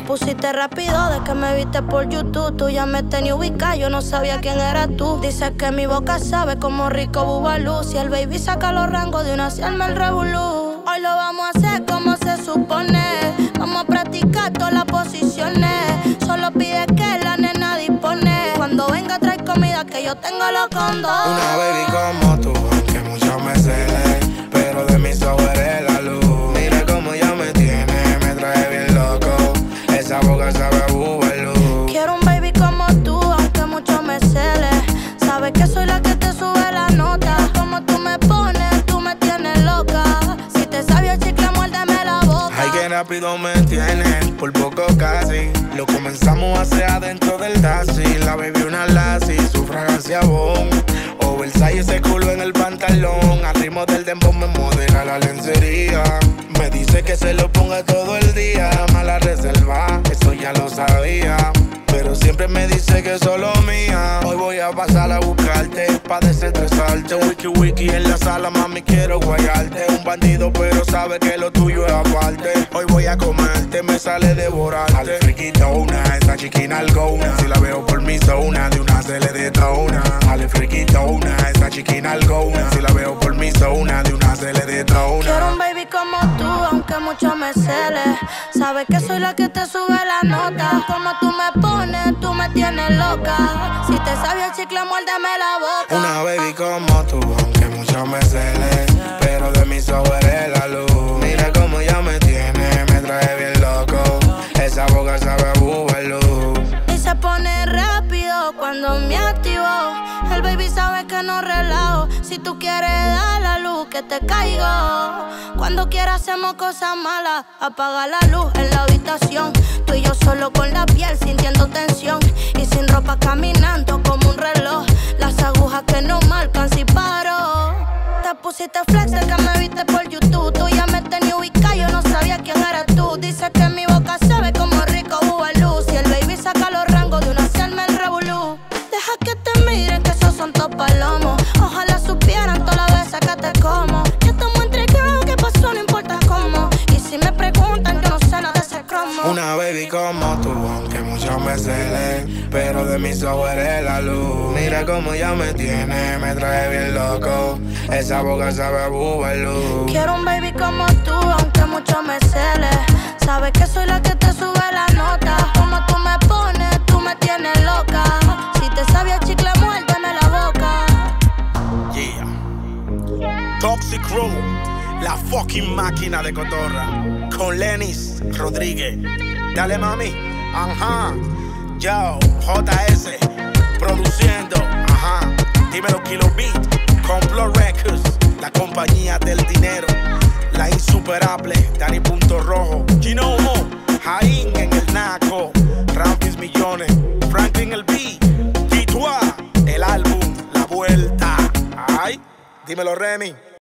pusiste rápido de que me viste por YouTube. Tú ya me tenías ubicada, yo no sabía quién eras tú. Dices que mi boca sabe como rico bubalú. Si el baby saca los rangos de una, hacerme el revolú. Hoy lo vamos a hacer como se supone. Vamos a practicar todas las posiciones. Solo pide que la nena dispone. Cuando venga trae comida que yo tengo los condones. Una baby como tú, aunque mucho me cele, pero de mis ojos eres la luz. Mira cómo ella me tiene, me trae bien loco. Esa boca sabe a bubalú. Quiero un baby como tú, aunque mucho me cele. Sabes que soy la que te sube la nota. Como tú me pones, tú me tienes loca. Si te sabía el chicle, muérdeme la boca. Ay, que rápido me tienes, por poco casi. Lo comenzamos hacia adentro del taxi. La baby una lassie, su fragancia bon. Oversize ese culo en el pantalón. Al ritmo del dembow me modera la lencería. Me dice que se lo ponga todo el día. Mala reserva, eso ya lo sabía. Pero siempre me dice que es solo mía. Hoy voy a pasar a buscarte pa' desestresarte. Wiki wiki en la sala, mami, quiero guayarte. Un bandido pero sabe que lo tuyo es aparte. Hoy voy a comerte, me sale devorarte. Al friquitona, esa chiquina algona. Si la veo por mi zona, de una se le detona. Al friquitona, esa chiquina algona. Si la veo por mi zona, de una se le detona. Quiero un baby como tú, aunque mucho me cele. Sabes que soy la que te sube la nota. Como tú me pones, tú me tienes loca. Si te sabía el chicle, muérdeme la boca. Una baby como tú, aunque mucho me cele, pero de mis ojos eres la luz. Mira cómo ella me tiene, me trae bien loco. Esa boca sabe a bubalú. Y se pone rápido cuando me activo. El baby sabe que no relajo. Si tú quieres dar la luz, que te caigo. Cuando quieras hacemos cosas malas. Apaga la luz en la habitación. Tú y yo solo con la piel sintiendo tensión. Y sin ropa caminando como un reloj. Las agujas que no marcan si paro. Te pusiste flex de que me viste por YouTube. Tú ya me tenías ubicada, yo no sabía quién eras tú. Dices que mi boca sabe como rico bubalú. Si el baby saca los rangos de una, hacerme el revolú. Deja que te miren que esos son tos palomos. Ojalá supieran todas las veces que te como. Ya estamos entregados, ¿qué pasó? No importa cómo. Y si me preguntan, yo no sé nada de ese cromo. Una baby como tú, aunque mucho me cele, pero de mis ojos eres la luz. Mira cómo ella me tiene, me trae bien loco. Esa boca sabe a bubalú. Quiero un baby como tú, aunque mucho me cele. Sabes que soy la que te sube la nota. Como tú me pones, tú me tienes loca. Si te sabía el chicle, muérdeme la boca. Yeah. Toxic Crew, la fucking máquina de cotorra. Con Lenis Rodríguez. Dale, mami. Ajá. Yo, JS. Produciendo. Ajá. Dímelo, Kilo Beat. Complot Records. La compañía del dinero. La insuperable. Dani Punto Rojo. Gino Mo. Jaín en el Naco. Rampis Millones. Franklin el B. Titua. El álbum. La vuelta. Ay. Dímelo, Remy.